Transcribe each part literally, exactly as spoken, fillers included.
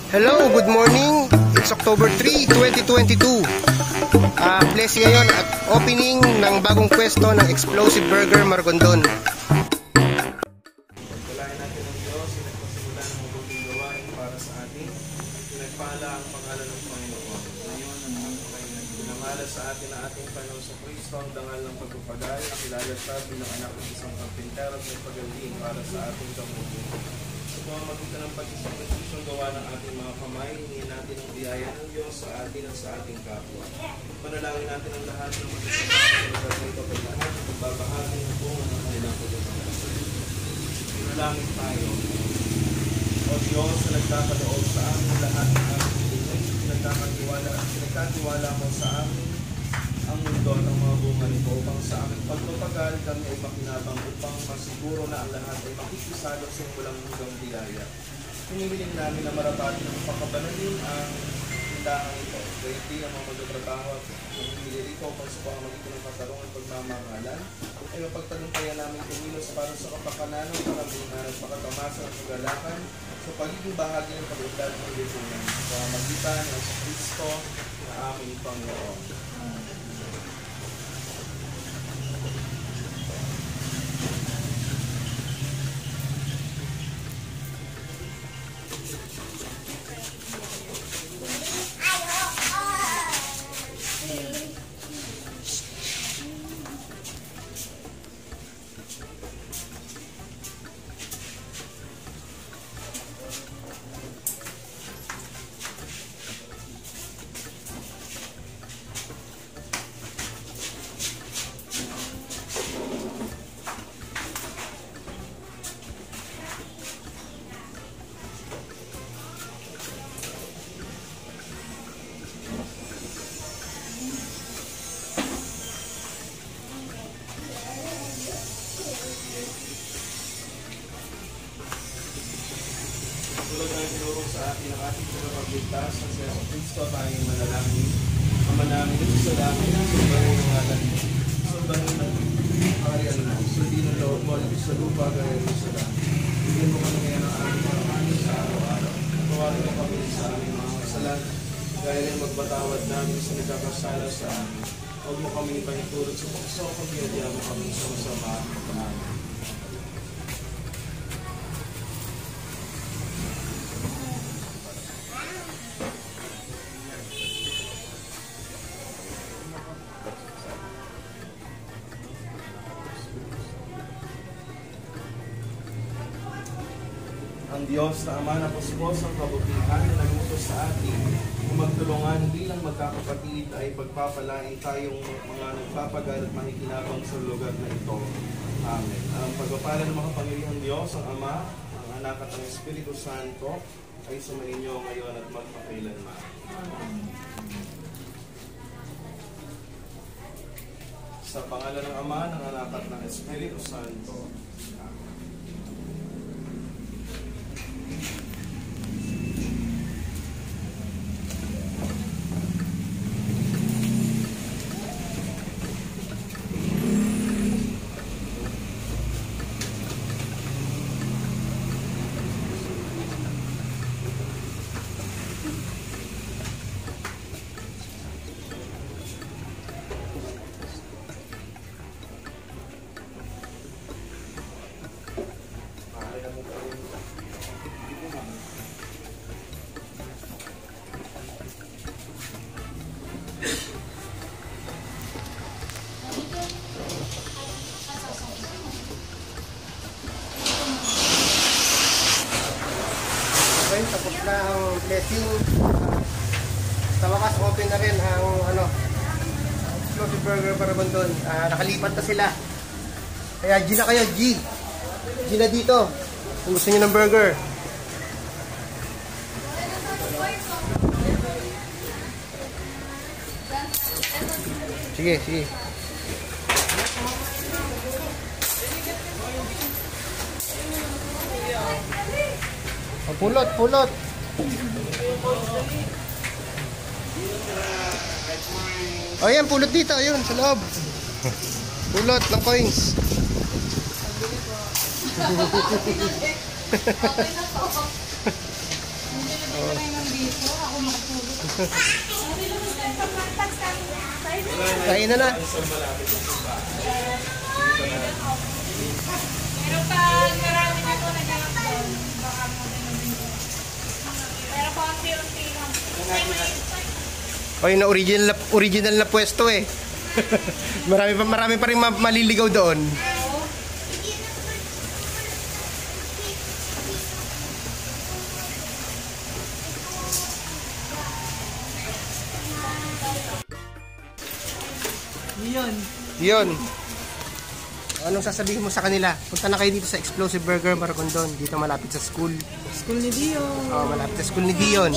Hello, good morning. It's October three, twenty twenty-two. Uh, bless ngayon at opening ng bagong pwesto ng Explosive Burger Maragondon. Pagpalain natin ng Diyos na nagpasimula ng mabuting gawain para sa atin. Pinagpala ang pangalan ng Panginoon. Ngayon ang mga kayo pinamala sa atin ang ating Panginoon sa Kristo ang dangal ng pagpapagay. Nakilala siya bilang anak ng isang kapintero at may pagaling para sa ating kamuting. Sa pamamagitan ng pag-isang gawa ng ating mga kamay, hingin natin ang biyaya ng Diyos sa atin at sa ating kapwa. Panalangin natin ang lahat ng magkasama sa ito kay lahat ng pagbabahagi ng bunga ng kanilang pagkakalasan. Panalangin tayo. O Diyos na nagkakadoob sa amin lahat ng ating pinigay, pinagkakatiwala at pinagkatiwala mo sa amin ang mundo at ang mga bunga nito upang sa aming pagpapagal kami ay makinabang upang masiguro na ang lahat ay makikisalot sa walang hanggang biyaya. Hinihiling namin na marapatin ng pagkabanalin ang tindahan ito. Gaiti ang mga magtatrabaho at humili rito upang sa pamamagitan ng katarungan at pagmamahalan ay mapagtagumpayan namin kumilos para sa kapakanan ng karamihan at makatamasa at kagalakan sa pagiging bahagi ng pag-uglad ng lipunan sa pamamagitan ng sa Kristo na aming Panginoon. Tulad ng tinuro sa atin ang ating tagapagligtas sa Yesu Kristo tayong manalangin. Ama namin ito sa langit, sumbahin ng ngalan mo. Sumbahin ng kaharian mo. Sundin ang loob mo dito sa lupa gaya rin sa langit. Bigyan mo kami ngayon ang aming maramanin sa araw-araw. Tawarin mo kami sa aming mga kasalanan. Gaya rin magbatawad namin sa nagkakasala sa amin. Huwag mo kami ipahintulot sa pagso kung pinadya mo kami sa masama namin. Ang Diyos na Ama na puspos ang kabutihan na nagutos sa atin kung magtulungan bilang magkakapatid ay pagpapalain tayong mga nagpapagal at makikinabang sa lugar na ito. Amen. Ang pagpapala ng makapangyarihang Diyos, ang Ama, ang Anak at ang Espiritu Santo ay sumainyo ngayon at magpakailanman. Sa pangalan ng Ama, ng Anak at ng Espiritu Santo. Okay, tapos na ang blessing. Sa wakas, open na rin ang ano, Explosive Burger Maragondon. Uh, nakalipat na sila. Kaya G na kayo, G. G na dito. Kung gusto nyo ng burger. Sige, sige. Oh, pulot, pulot. O yan, pulot dito, yun, sa loob. Pulot ng coins. Okay na po. Oo. Ako makatulog. Kain na na. Pero pag marami na ito, nag-lockdown, baka mo din. Pero konti-unti lang. O yun na original, na- original na pwesto eh. marami pa marami pa rin ma- maliligaw doon. Yun. Yun. Anong sasabihin mo sa kanila? Punta na kayo dito sa Explosive Burger Maragondon. Dito malapit sa school. School ni Dion. Oh, malapit sa school ni Dion.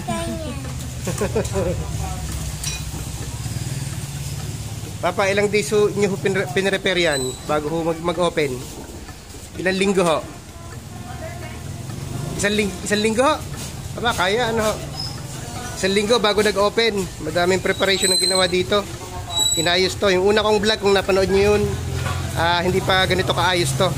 Papa, ilang days ho inyo ho pinre- pinrepair yan bago ho mag- mag-open? Ilang linggo ho? Isang, ling- isang linggo ho? Papa, kaya ano ho? Isang linggo bago nag-open. Madaming preparation ang ginawa dito. Inayos to. Yung una kong vlog, kung napanood nyo yun, ah, hindi pa ganito kaayos to.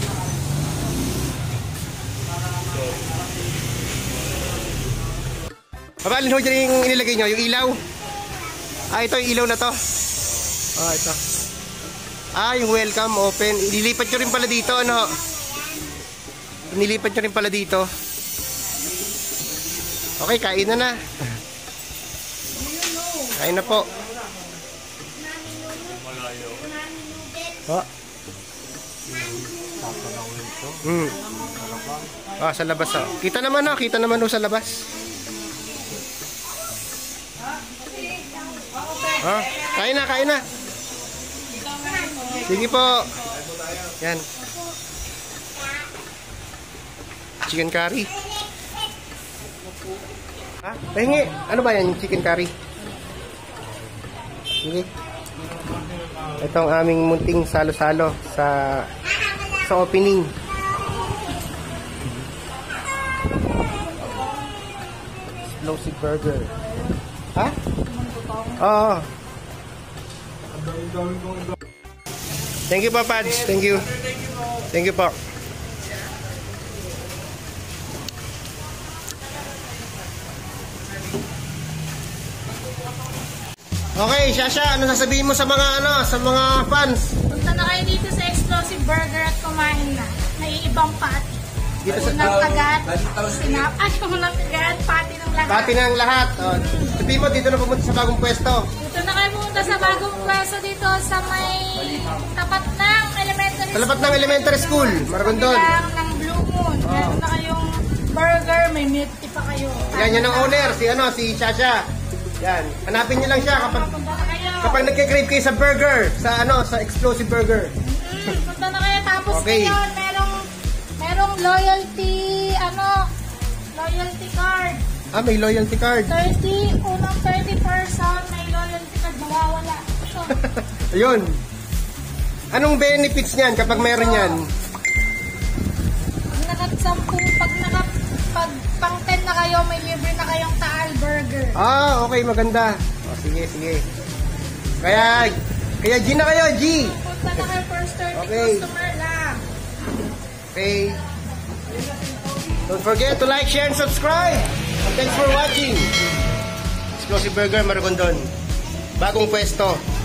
Papa, alin ho dyan yung inilagay nyo? Yung ilaw? Ah, ito yung ilaw na to. Ah, ito. Ah, yung welcome, open. Nilipat nyo rin pala dito, ano? Nilipat nyo rin pala dito. Okay, kain na na. Kain na po. Oh. Hmm. Ah, sa labas ah. Kita naman ah, kita naman oh, sa labas. Ah, kain na, kain na. Sige po. Yan. Chicken curry. Ha? Pahingi. Ano ba yan, yung chicken curry? Sige. Ito ang aming munting salo-salo sa sa opening. Explosive Burger. Ha? Oo. Thank you po, Pads. Thank you. Thank you po. Okay, Shasha, ano sasabihin mo sa mga ano, sa mga fans? Punta na kayo dito sa Explosive Burger at kumain na. May ibang pati. Dito sa Unang kagat, sinap, ay, unang kagat, pati ng lahat. Pati ng lahat. Oh, sabihin mo, dito na pumunta sa bagong pwesto. Dito na kayo pumunta sa bagong pwesto dito sa may tapat ng elementary Sa lapat ng elementary school, Maragondon. Lang ng Blue Moon. Meron na kayong burger, may milk tea pa kayo. Yan, yan ang owner, si ano, si Shasha. Yan, hanapin niyo lang siya kapag Punta na kayo. kapag nagke-crave kayo sa burger, sa ano, sa Explosive Burger. Mm, punta na kayo. Tapos Okay. ngayon, merong, merong loyalty, ano, loyalty card. Ah, may loyalty card. thirty, unang thirty person, may loyalty card, mawawala. So, Ayun. Anong benefits niyan kapag meron yan? pag naka-sampu, pag naka, pag pang ten na kayo, may libre na kayong Taal Burger. Ah, okay, maganda. O, sige, sige. Kaya, kaya G na kayo, G. Punta na kayo first thirty Okay. customer lang. Okay. Don't forget to like, share, and subscribe. And thanks for watching. Explosive Burger Maragondon. Bagong pwesto.